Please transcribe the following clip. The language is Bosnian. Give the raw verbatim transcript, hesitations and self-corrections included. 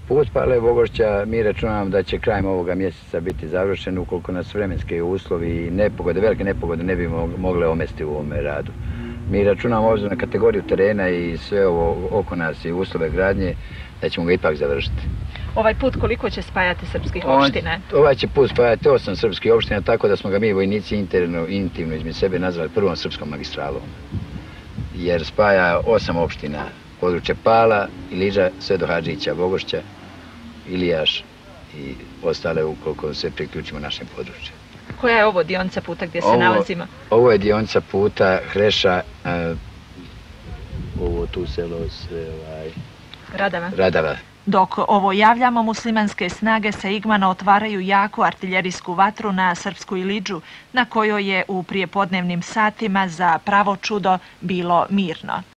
Put Pale-Bogošća mi računamo da će krajem ovoga mjeseca biti završen ukoliko nas vremenske uslovi i nepogode, velike nepogode ne bi mogle omesti u ovome radu. Mi računamo obzirom na kategoriju terena i sve ovo oko nas i uslove gradnje da ćemo ga ipak završiti. Ovaj put koliko će spajati srpskih opština? Ovaj će put spajati osam srpskih opština, tako da smo ga mi vojnici interno, intimno između sebe nazvali prvom srpskom magistralom. Jer spaja osam opština, područje Pala, Iliđa, sve do Hadžića, Bogošća, Ilijaš i ostale ukoliko se priključimo našem području. Koja je ovo dionica puta gdje se nalazimo? Ovo je dionica puta Hreša, ovo tu selo se... Radava. Radava. Dok ovo javljamo, muslimanske snage sa Igmana otvaraju jaku artiljerijsku vatru na srpsku Iliđu, na kojoj je u prijepodnevnim satima za pravo čudo bilo mirno.